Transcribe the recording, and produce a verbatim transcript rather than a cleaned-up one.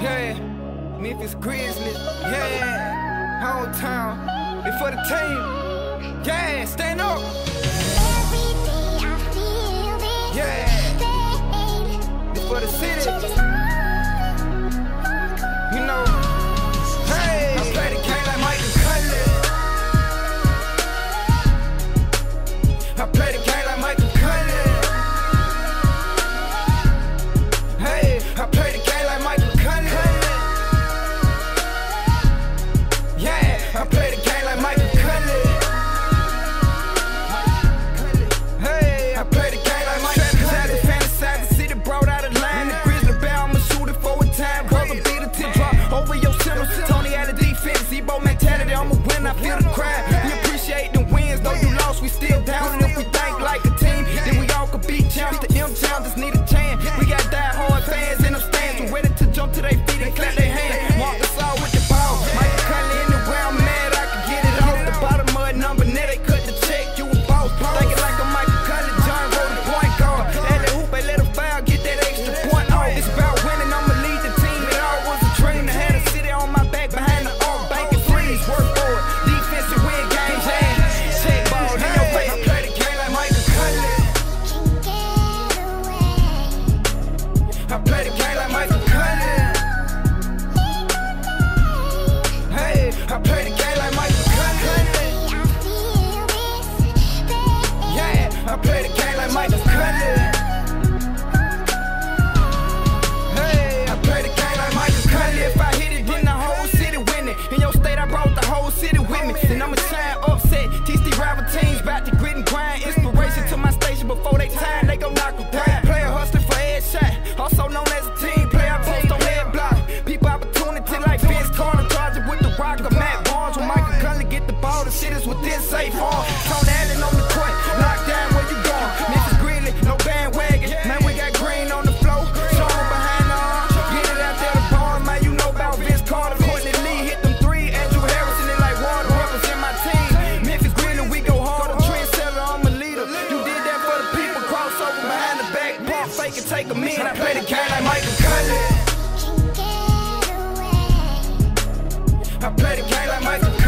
Yeah, Memphis Grizzlies, yeah, hometown, it's for the team, yeah, stand up. Yeah, it's for the city. You know, hey, I play the game like Michael Cutler. I play the game like Michael Cutler. Hey, I play the game like Michael Cutler. Yeah, I play the game like Michael Cutler. Hey, I play the game like Michael Cutler. Fantasize the city, brought out a line. The Grizzly Bear, I'ma shoot it for a time. Brother beat a tip drop over your center. Tony out of defense, Zebo mentality, I'ma win, I feel the crowd. We appreciate the wins, though you lost, we still down. And if we think like a team, then we all could beat champs. The M champs just need a chance. We got die hard fans in them stands, we're ready to jump to their feet and clap their hands. Mark us all with the ball. Michael Cutler anywhere I'm mad, I can get it off. The bottom of a number, now they cut the check, you a boss. Thinking like a Michael Cutler, John wrote the point guard. Let the hoop, they let a foul, get that extra point off. It's about winning, I'ma lead the team. It all was a dream to have a city on my back behind the arc, banking threes, work for it. Defensive win games, and check ball in your face. I play the game like Michael Cutler. I play the game like Michael Cutler. Hey, I play the game like Michael Cutler. Yeah, I play the game like Michael Cutler. Hey, I play the game like Michael Cutler. If I hit it, then the whole city winning. In your state, I brought the whole city with me. Then I'ma shine upset. Teach these rival teams about the grit and grind. Inspiration to my station before they time, they gon' knock them down. Player hustling for head shot, also known as a team player. Post on head block. People opportunity like Vince Carter, charging with the rock of Matt Barnes. When Michael Cutler get the ball, the shit is within safe arm. Tony Allen on the court, locked down where you going. Memphis Grizzlies, no bandwagon. Man, we got green on the floor. Show 'em behind the arm. Get it out there the barn, man. You know about Vince Carter. Courtney Lee hit them three. Andrew Harrison, they like water. Represent my team. Memphis Grizzlies, we go hard. A trendsetter, I'm a leader. You did that for the people. Crossover behind the back. Pump fake and take 'em in. I play the game like Michael Cutler. I play the game like Michael